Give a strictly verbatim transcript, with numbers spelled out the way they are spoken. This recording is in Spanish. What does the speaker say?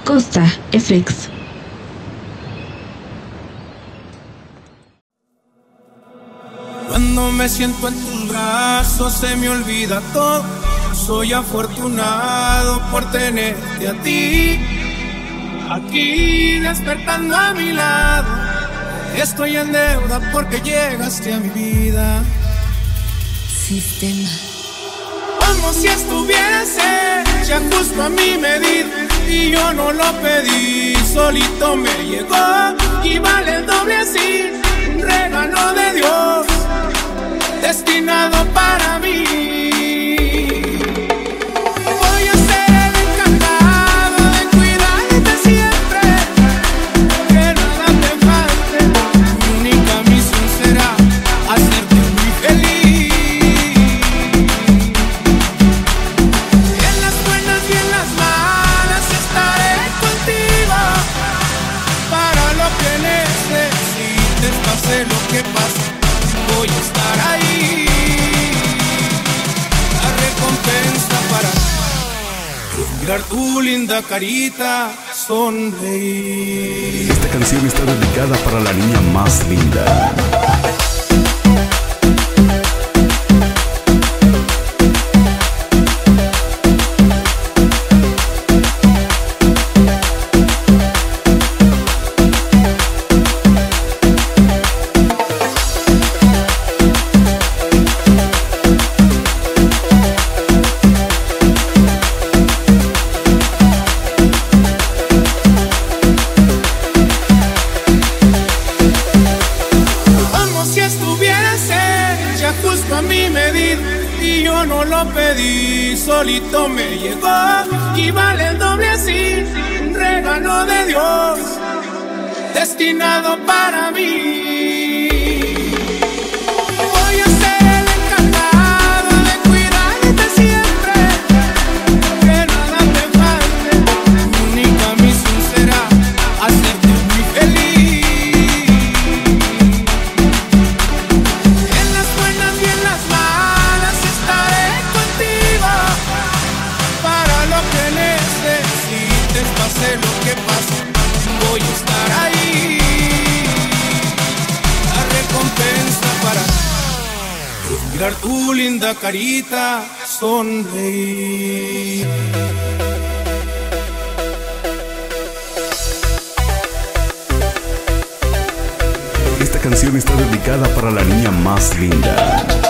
Costa F X. Cuando me siento en tus brazos se me olvida todo. Soy afortunado por tenerte a ti, aquí despertando a mi lado. Estoy en deuda porque llegaste a mi vida. Sistema. Como si estuviese ya justo a mi medida, y yo no lo pedí, solito me llegó. Y vale el doble así, un regalo de Dios, destinado para mí. Voy a ser el encargado de cuidarte siempre, que nada te falte. Mi única misión será hacerte muy feliz. En las buenas y en las malas estaré contigo, para lo que necesites, pase lo que pase, voy a estar ahí. La recompensa para mirar tu linda carita, sonreír. Esta canción está dedicada para la niña más linda. Justo a mi medida, y yo no lo pedí, solito me llegó. Y vale el doble así, un regalo de Dios, destinado para mí. Voy a ser el encargado de cuidarte siempre, que nada te falte. Mi única misión será hacerte muy feliz. Pase lo que pase, voy a estar ahí. La recompensa para mirar tu linda carita, sonreír. Esta canción está dedicada para la niña más linda.